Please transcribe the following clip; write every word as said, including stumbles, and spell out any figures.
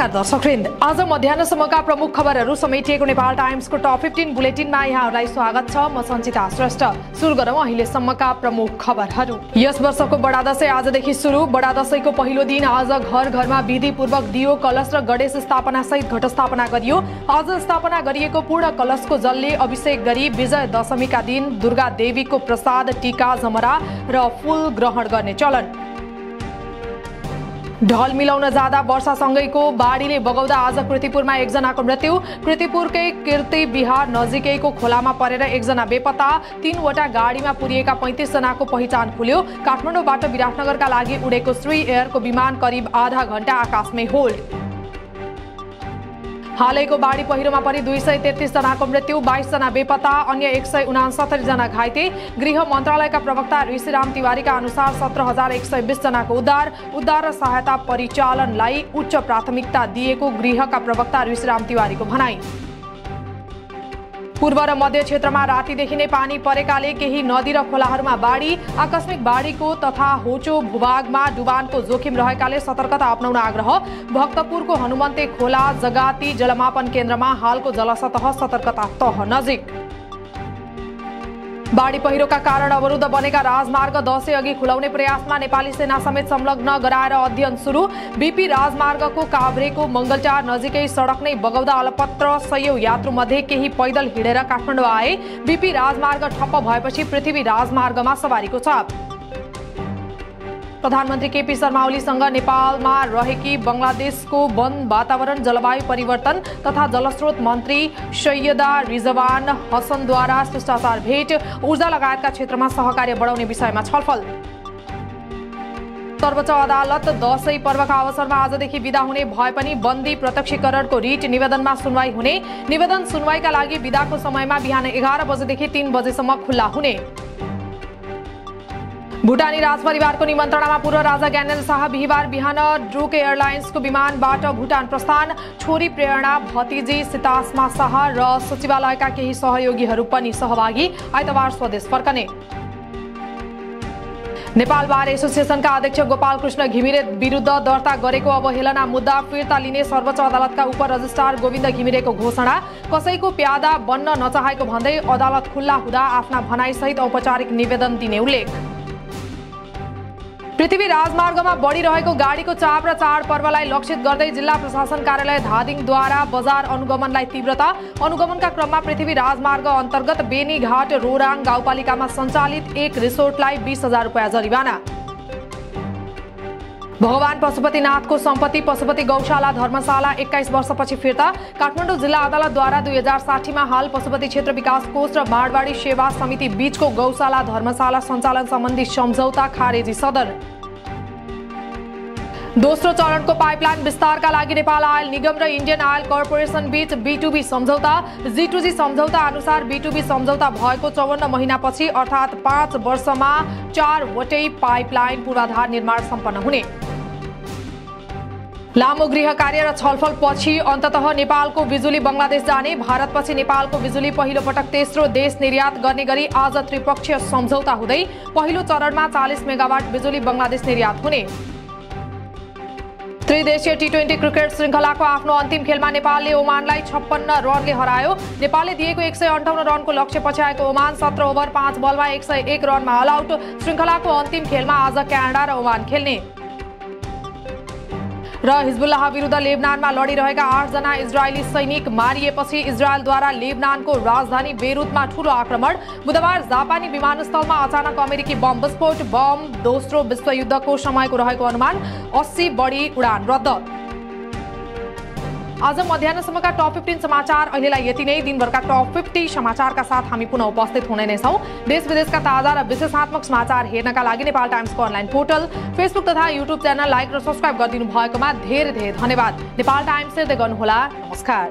नमस्कार दर्शकवृन्द, आज मध्याह्नसम्मका प्रमुख खबरहरू समेटिएको नेपाल टाइम्सको टप फिफ्टिन बुलेटिनमा यहाँहरूलाई स्वागत छ। म सञ्चिता श्रेष्ठ। सुरु गरौँ अहिलेसम्मका प्रमुख खबरहरू। यस वर्षको बडा दशैं आजदेखि सुरु। बडा दशैंको पहिलो दिन आज घर घरमा विधिपूर्वक दियो, कलश र गणेश स्थापना सहित घट स्थापना गरियो। आज स्थापना गरिएको पूर्ण कलशको जलले अभिषेक गरी विजय दशमीका दिन दुर्गा देवीको प्रसाद, टीका, जमरा र फूल ग्रहण गर्ने चलन। ढल मिलाउन जाँदा वर्षासँगैको बाढीले बगाउँदा आज कृतिपुरमा एकजनाको मृत्यु। कृतिपुरकै कीर्ति बिहार नजिकैको खोलामा परेर एकजना बेपत्ता। तीनवटा गाडीमा पुरिएका पैंतीस जनाको पहिचान खुल्यो। काठमाडौँबाट विराटनगरका लागि उडेको श्री एयरको विमान करिब आधा घण्टा आकाशमै होल्ड। हालैको बाढी पहिरोमा परि दुई सय तेत्तीस जनाको मृत्यु, बाइस जना बेपत्ता, अन्य एक सय उनासत्तरी जना घाइते। गृह मन्त्रालयका प्रवक्ता ऋषिराम तिवारीका अनुसार सत्र हजार एक सय बीस जनाको उद्धार उद्धार र सहायता परिचालनलाई उच्च प्राथमिकता दिएको गृहका प्रवक्ता ऋषिराम तिवारीको भनाई। पूर्व र मध्य क्षेत्रमा रातिदेखि नै पानी परेकाले केही नदी र खोलाहरूमा बाढी। आकस्मिक बाढीको तथा होचो भूभागमा डुबानको जोखिम रहेकाले सतर्कता अपनाउन आग्रह। भक्तपुरको हनुमन्ते खोला जगाती जलमापन केन्द्रमा हालको जलसतह सतर्कता तह नजिक। बाढी पहिरोका कारण अवरुद्ध बनेका राजमार्ग दशैं अघि खुलाउने प्रयासमा नेपाली सेना समेत संलग्न गराएर अध्ययन सुरु। बीपी राजमार्गको काभ्रेको मंगलटार नजिकै सडक नै बगाउँदा अलपत्र सयौं यात्रु मध्ये केही पैदल हिँडेर काठमाडौँ आए। बीपी राजमार्ग ठप्प भएपछि पृथ्वी राजमार्गमा सवारीको चाप। प्रधानमन्त्री केपी शर्मा ओलीसँग नेपालमा रहेकी बंगलादेशको वन, वातावरण, जलवायु परिवर्तन तथा जलस्रोत मन्त्री सैयदा रिजवान हसनद्वारा शिष्टाचार भेट। ऊर्जा लगायतका क्षेत्रमा सहकार्य बढाउने विषयमा छलफल। सर्वोच्च अदालत दशैं पर्वका अवसरमा आजदेखि बिदा हुने भए पनि बन्दी प्रत्यक्षीकरणको रिट निवेदनमा सुनवाई हुने। निवेदन सुनवाईका लागि बिदाको समयमा बिहान एघार बजेदेखि तीन बजेसम्म खुल्ला हुने। भुटानी राजपरिवारको निमन्त्रणामा पूर्व राजा ज्ञानेन्द्र शाह बिहिबार बिहान ड्रुक एयरलाइन्सको विमानबाट भुटान प्रस्थान। छोरी प्रेरणा, भतिजी सितास्मा शाह र सचिवालयका केही सहयोगीहरू पनि सहभागी। आइतबार स्वदेश फर्कने। नेपाल बार एसोसिएसनका अध्यक्ष गोपाल कृष्ण घिमिरे विरुद्ध दर्ता गरेको अवहेलना मुद्दा फिर्ता लिने सर्वोच्च अदालतका उप रजिस्ट्रार गोविन्द घिमिरेको घोषणा। कसैको प्यादा बन्न नचाहेको भन्दै अदालत खुल्ला हुँदा आफ्ना भनाइसहित औपचारिक निवेदन दिने उल्लेख। पृथ्वी राजमार्गमा बढिरहेको गाडीको चाप र चाडपर्वलाई लक्षित गर्दै जिल्ला प्रशासन कार्यालय धादिङद्वारा बजार अनुगमनलाई तीव्रता। अनुगमनका क्रममा पृथ्वी राजमार्ग अन्तर्गत बेनीघाट रोराङ गाउँपालिकामा सञ्चालित एक रिसोर्टलाई बीस हजार रुपियाँ जरिवाना। भगवान पशुपतिनाथको सम्पत्ति पशुपति गौशाला धर्मशाला एक्काइस वर्षपछि फिर्ता। काठमाडौँ जिल्ला अदालतद्वारा दुई हजार साठीमा हाल पशुपति क्षेत्र विकास कोष र माडवाडी सेवा समिति बीचको गौशाला धर्मशाला सञ्चालन सम्बन्धी सम्झौता खारेजी सदर। दोस्रो चरणको पाइपलाइन विस्तारका लागि नेपाल आयल निगम र इन्डियन आयल कर्पोरेसन बीच बी टू बी सम्झौता। जी टू जी सम्झौता अनुसार बी टू बी सम्झौता भएको चौवन्न महिनापछि अर्थात् पाँच वर्षमा चारवटै पाइपलाइन पूर्वाधार निर्माण सम्पन्न हुने। लामो गृह कार्य र छलफल पछि अन्ततः नेपालको बिजुली बंगलादेश जाने। भारतपछि नेपालको बिजुली पहिलो पटक तेस्रो देश निर्यात गर्ने गरी आज त्रिपक्षीय सम्झौता हुँदै पहिलो चरणमा चालीस मेगावाट बिजुली बंगलादेश निर्यात हुने। त्रिदेशीय टी ट्वेन्टी क्रिकेट श्रृङ्खलाको आफ्नो अन्तिम खेलमा नेपालले ओमानलाई छप्पन्न रनले हरायो। नेपालले दिएको एक सय अन्ठाउन्न रनको लक्ष्य पछ्याएको ओमान सत्र ओभर पाँच बलमा एक सय एक रनमा अल आउट। श्रृङ्खलाको अन्तिम खेलमा आज क्यानाडा र ओमान खेल्ने। र हिजबुल्लाह विरुद्ध लेबनानमा लडिरहेका आठ जना इजरायली सैनिक मारिएपछि इजरायलद्वारा लेबनानको राजधानी बेरुतमा ठूलो आक्रमण। बुधबार जापानी विमानस्थलमा अचानक अमेरिकी बम विस्फोट। बम दोस्रो विश्वयुद्धको समयको रहेको अनुमान। अस्सी बढी उडान रद्द। आज मध्याह्नसम्मका टप फिफ्टिन समाचार अहिलेलाई यति नै। दिनभरका टप फिफ्टी समाचारका साथ हामी पुनः उपस्थित हुने नै छौं। देश विदेशका ताजा र विश्लेषणात्मक समाचार हेर्नका लागि नेपाल टाइम्सको अनलाइन पोर्टल, फेसबुक तथा युट्युब च्यानल लाइक र सब्स्क्राइब गरिदिनु भएकोमा धेरै धेरै धन्यवाद। नेपाल टाइम्स हेर्दै गर्नुहोला। नमस्कार।